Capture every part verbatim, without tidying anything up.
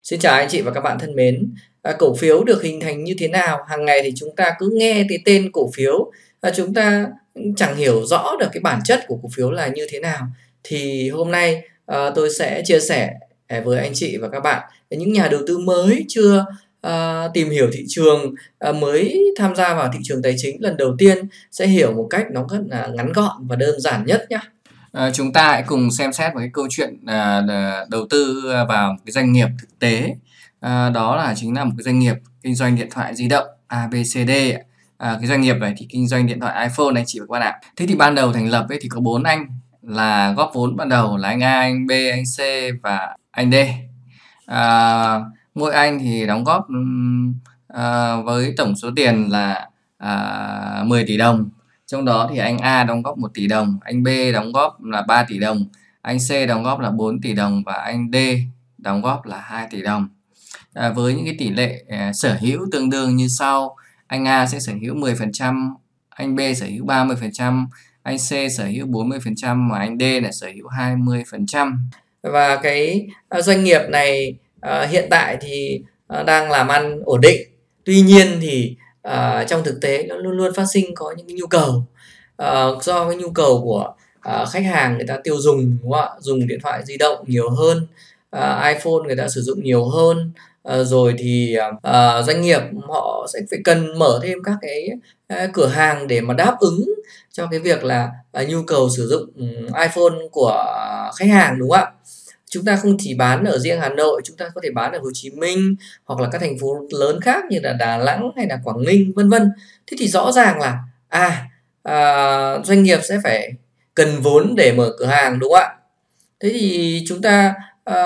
Xin chào anh chị và các bạn thân mến. À, cổ phiếu được hình thành như thế nào? Hàng ngày thì chúng ta cứ nghe cái tên cổ phiếu và chúng ta chẳng hiểu rõ được cái bản chất của cổ phiếu là như thế nào. Thì hôm nay à, tôi sẽ chia sẻ với anh chị và các bạn những nhà đầu tư mới chưa à, tìm hiểu thị trường, à, mới tham gia vào thị trường tài chính lần đầu tiên sẽ hiểu một cách nó rất là ngắn gọn và đơn giản nhất nhé. À, chúng ta hãy cùng xem xét một cái câu chuyện à, đầu tư vào một cái doanh nghiệp thực tế. À, đó là chính là một cái doanh nghiệp kinh doanh điện thoại di động a bê xê đê. À, cái doanh nghiệp này thì kinh doanh điện thoại iPhone anh chị và các bạn ạ. Thế thì ban đầu thành lập ấy thì có bốn anh là góp vốn ban đầu là anh A, anh B, anh C và anh D. À, mỗi anh thì đóng góp à, với tổng số tiền là à, mười tỷ đồng. Trong đó thì anh A đóng góp một tỷ đồng, anh B đóng góp là ba tỷ đồng, anh C đóng góp là bốn tỷ đồng và anh D đóng góp là hai tỷ đồng. À, với những cái tỷ lệ à, sở hữu tương đương như sau: anh A sẽ sở hữu mười phần trăm, anh B sở hữu ba mươi phần trăm, anh C sở hữu bốn mươi phần trăm và anh D là sở hữu hai mươi phần trăm. Và cái uh, doanh nghiệp này uh, hiện tại thì uh, đang làm ăn ổn định. Tuy nhiên thì uh, trong thực tế nó luôn luôn phát sinh có những cái nhu cầu uh, do cái nhu cầu của uh, khách hàng người ta tiêu dùng, đúng không ạ? Dùng điện thoại di động nhiều hơn, uh, iPhone người ta sử dụng nhiều hơn. Uh, rồi thì uh, doanh nghiệp họ sẽ phải cần mở thêm các cái uh, cửa hàng để mà đáp ứng cho cái việc là uh, nhu cầu sử dụng um, iPhone của uh, khách hàng, đúng không ạ? Chúng ta không chỉ bán ở riêng Hà Nội, chúng ta có thể bán ở Hồ Chí Minh hoặc là các thành phố lớn khác như là Đà Nẵng hay là Quảng Ninh vân vân. Thế thì rõ ràng là à, à doanh nghiệp sẽ phải cần vốn để mở cửa hàng, đúng không ạ? Thế thì chúng ta à,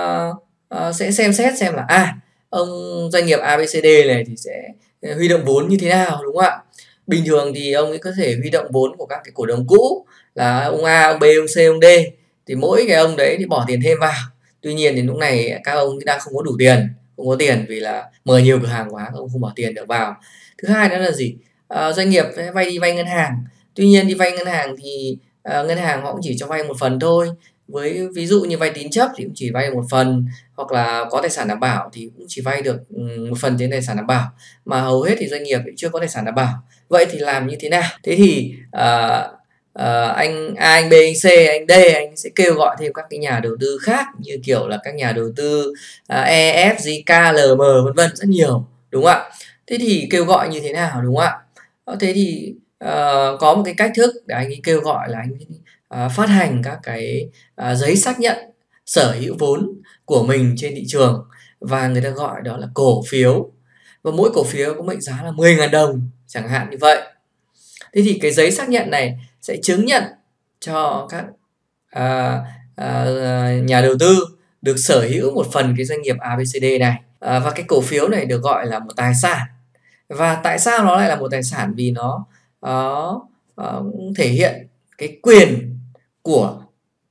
à, sẽ xem xét xem là à ông doanh nghiệp a bê xê đê này thì sẽ huy động vốn như thế nào, đúng không ạ? Bình thường thì ông ấy có thể huy động vốn của các cái cổ đông cũ là ông A, ông B, ông C, ông D, thì mỗi cái ông đấy thì bỏ tiền thêm vào. Tuy nhiên thì lúc này các ông đang không có đủ tiền, không có tiền vì là mở nhiều cửa hàng quá, ông không bỏ tiền được vào. Thứ hai đó là gì? À, doanh nghiệp phải vay đi vay ngân hàng. Tuy nhiên đi vay ngân hàng thì à, ngân hàng họ cũng chỉ cho vay một phần thôi. Với ví dụ như vay tín chấp thì cũng chỉ vay một phần, hoặc là có tài sản đảm bảo thì cũng chỉ vay được một phần trên tài sản đảm bảo, mà hầu hết thì doanh nghiệp chưa có tài sản đảm bảo. Vậy thì làm như thế nào? Thế thì à, à, anh A, anh B, anh C, anh D anh sẽ kêu gọi thêm các cái nhà đầu tư khác, như kiểu là các nhà đầu tư à, E F, J K, L M vân vân, rất nhiều, đúng không ạ? Thế thì kêu gọi như thế nào, đúng không ạ? Thế thì à, có một cái cách thức để anh ấy kêu gọi là anh ấy À, phát hành các cái à, giấy xác nhận sở hữu vốn của mình trên thị trường, và người ta gọi đó là cổ phiếu, và mỗi cổ phiếu có mệnh giá là mười nghìn đồng chẳng hạn như vậy. Thế thì cái giấy xác nhận này sẽ chứng nhận cho các à, à, nhà đầu tư được sở hữu một phần cái doanh nghiệp a bê xê đê này, à, và cái cổ phiếu này được gọi là một tài sản. Và tại sao nó lại là một tài sản? Vì nó, nó, nó thể hiện cái quyền của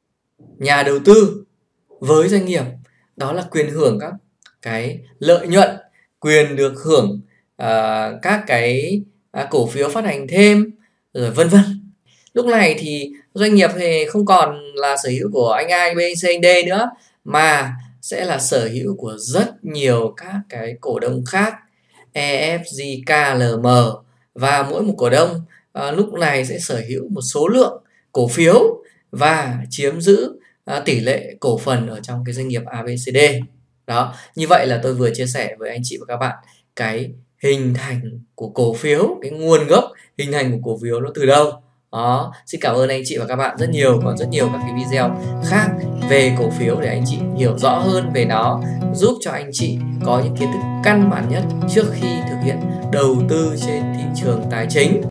nhà đầu tư với doanh nghiệp, đó là quyền hưởng các cái lợi nhuận, quyền được hưởng uh, các cái uh, cổ phiếu phát hành thêm, rồi vân vân. Lúc này thì doanh nghiệp thì không còn là sở hữu của anh A, anh B, anh C, anh D nữa, mà sẽ là sở hữu của rất nhiều các cái cổ đông khác, E F, J K, L M, và mỗi một cổ đông uh, lúc này sẽ sở hữu một số lượng cổ phiếu và chiếm giữ uh, tỷ lệ cổ phần ở trong cái doanh nghiệp a bê xê đê. Đó, như vậy là tôi vừa chia sẻ với anh chị và các bạn cái hình thành của cổ phiếu, cái nguồn gốc hình thành của cổ phiếu nó từ đâu. Đó, xin cảm ơn anh chị và các bạn rất nhiều. Còn rất nhiều các cái video khác về cổ phiếu để anh chị hiểu rõ hơn về nó, giúp cho anh chị có những kiến thức căn bản nhất trước khi thực hiện đầu tư trên thị trường tài chính.